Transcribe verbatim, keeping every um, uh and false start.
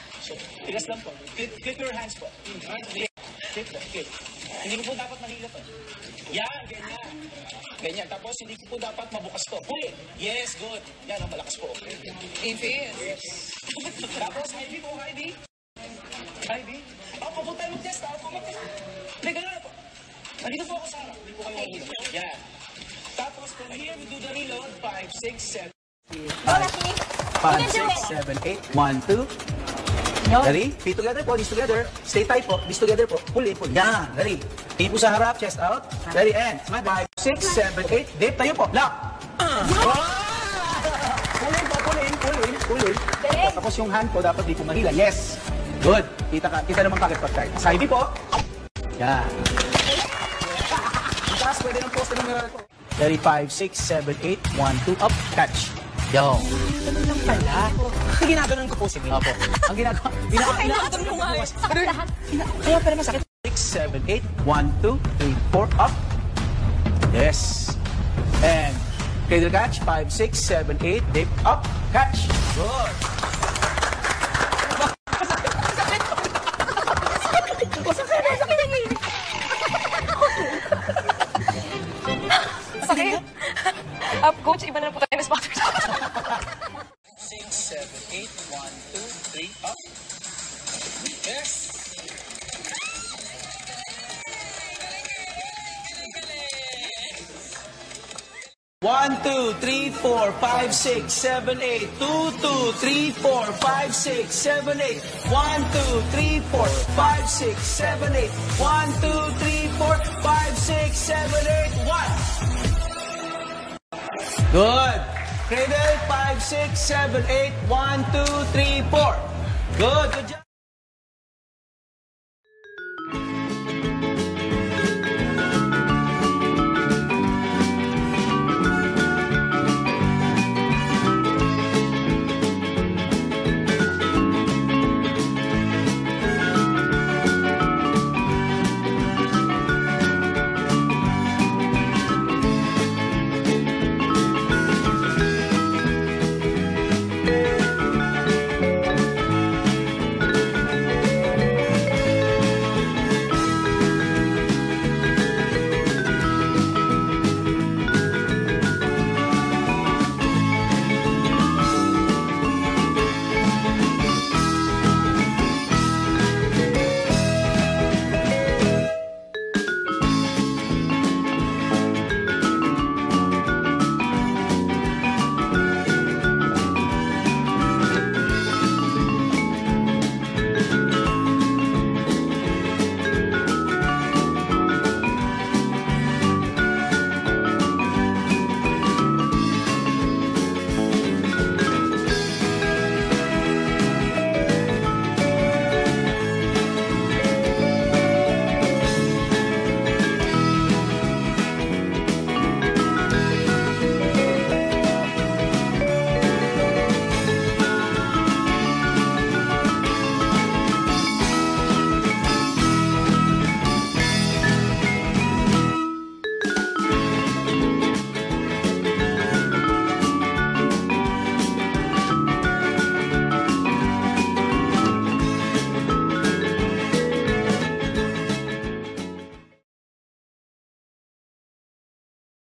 So, tigas lang po. Clip, clip your hands po. Clip, clip, clip. Hindi ko po dapat mahila to. Yan, ganyan. Ganyan. Tapos, hindi ko po dapat mabukas to. Huli. Yes, good. Yan, ang malakas po. If it is. Yes. Tapos, high B po, high B. High B. Oh, papunta yung test. Oh, papunta. Hindi, ganun na po. Nandito po ako sa harap. Hindi po kayo mahila. Yan. Tapos, from here, we do the reload. five, six, seven. five, six, seven, eight. one, two. Ready? Feet together po, knees together. Stay tight po, knees together po. Pull in po. Yan, ready. Tingin po sa harap, chest out. Ready, and five, six, seven, eight. Dip, tayo po. Lock. Pull in po, pull in, pull in, pull in. Tapos yung hand po, dapat di po mahila. Yes. Good. Kita ka, kita naman kagad pag-tight. Side B po. Yan. Ang taas, pwede ng poste ng mirror po. Ready, five, six, seven, eight. one, two, up, catch. Yo. Ganun lang pala. Kasi ginaganon ko po si Maine. Opo. Ang ginagawa, Kailangan mo nga. kaya pala masakit. six, seven, eight. one, two, three, four, up. Yes. And cradle catch. five, six, seven, eight. Dip, up, catch. Good. Sakit. Up, coach. Iba na lang po tayo ng sponsor. six, seven, eight. one, two, three, up. Yes. One, two, three, four, five, six, seven, eight. Two, two, three, four, five, six, seven, eight. One, two, three, four, five, six, seven, eight. One, two, three, four, five, six, seven, eight. One. Good. Cradle, five, six, seven, eight. One, two, three, four. Good. Good job.